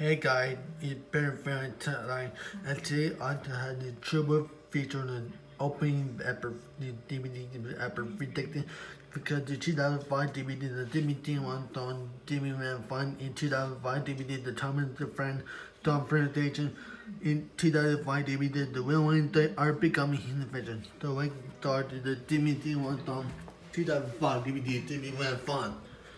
Hey guys, it's Ben from Tagline, and today I had the trouble featuring an opening the DVD ever predicted because the 2005 DVD, the DVD one on DVD Man Fun in 2005 DVD, the Thomas the Friend, Tom presentation in 2005 DVD, the Willing they are becoming hidden vision. So I started the DVD one on 2005 DVD, DVD Man Fun.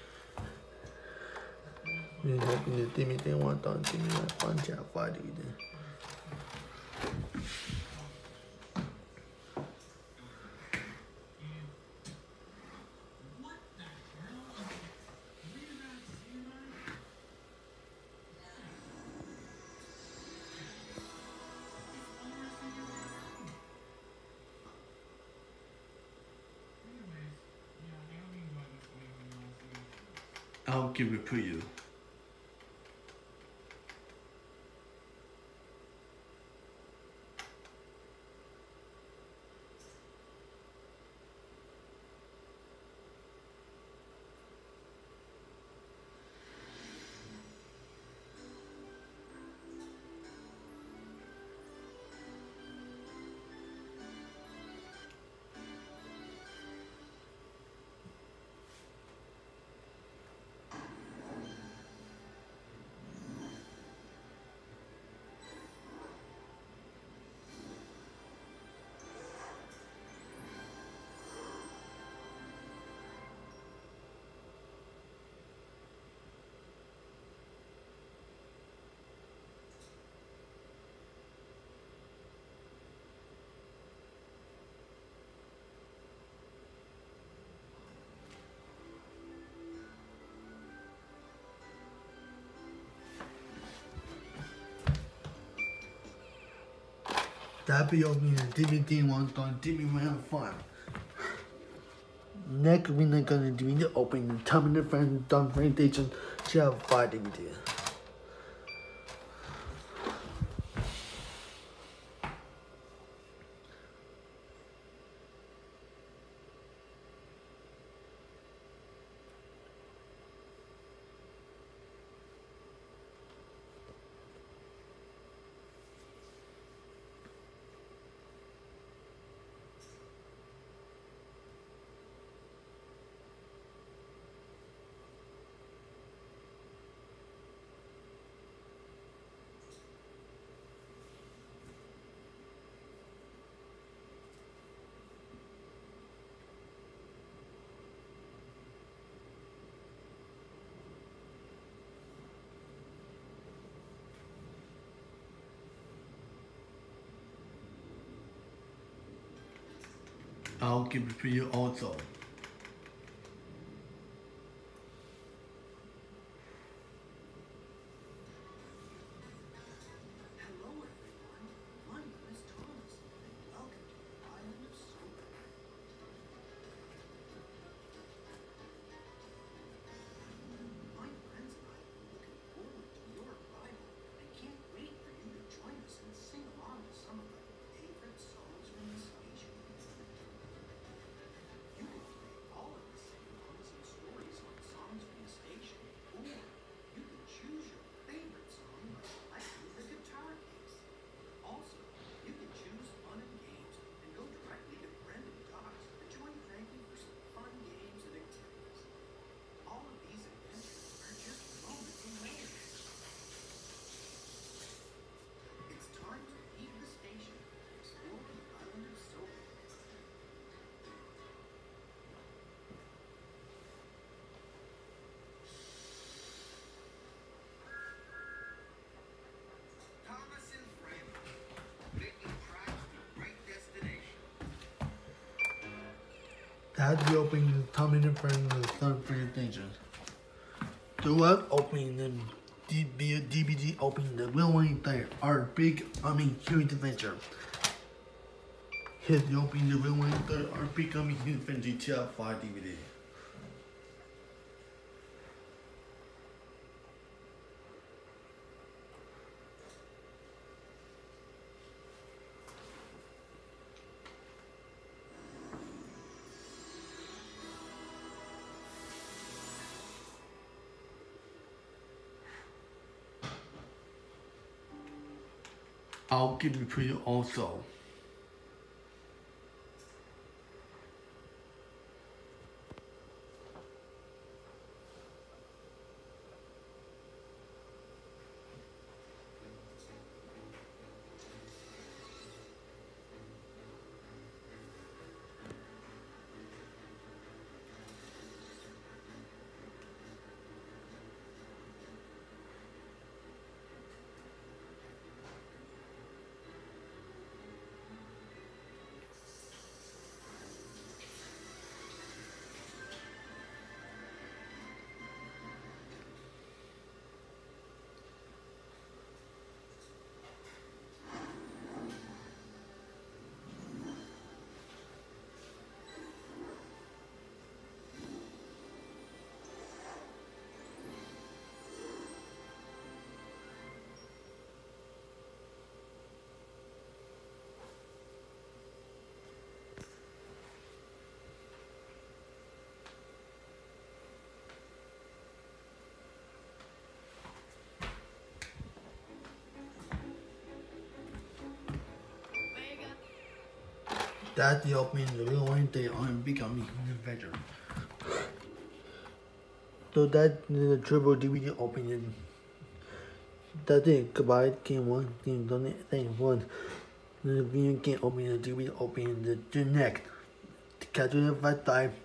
Ini tim itu yang wanton tim yang panjang apa gitu. I'll give it to you. That be opening the DVD one on DVD Man Fun. Next we're gonna do the opening the Tom and the Friend Don presentation. She have 5 DVD. I'll give it to you also. That's the opening the Tom and the Friend the third presentation. Throughout opening the DVD opening the Will Wayne Thayer, our huge adventure. Here's the opening the Will Wayne Thayer, our becoming huge adventure TL 5 DVD. I'll give it to you also. That's the opening the real warranty on becoming a veteran. So that's the triple DVD opening. That's it. Goodbye. Game 1. Game done it. Thing 1. The video game opening, the DVD opening, the next. Catch you in 5 time.